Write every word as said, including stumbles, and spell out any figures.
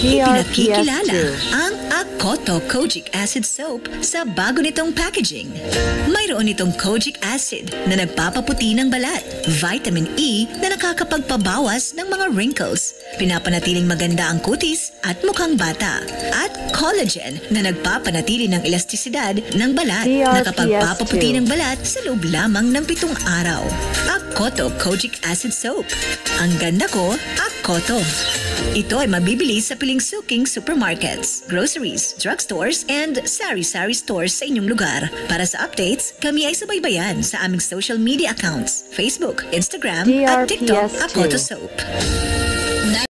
D R P S ipinakikilala two. ang Akoto Kojic Acid Soap sa bago nitong packaging. Mayroon itong kojic acid na nagpapaputi ng balat, vitamin E na nakakapagpabawas ng mga wrinkles, pinapanatiling maganda ang kutis at mukhang bata, at collagen na nagpapanatili ng elastisidad ng balat D R P S na kapagpapaputi two. ng balat sa loob lamang ng pitong araw. Akoto Kojic Acid Soap. Ang ganda ko, Akoto. Ito ay mabibili sa piling suking supermarkets, groceries, drugstores, and sari-sari stores sa inyong lugar. Para sa updates, kami ay subaybayan sa aming social media accounts, Facebook, Instagram, at TikTok, D R P S two. Akoto Soap.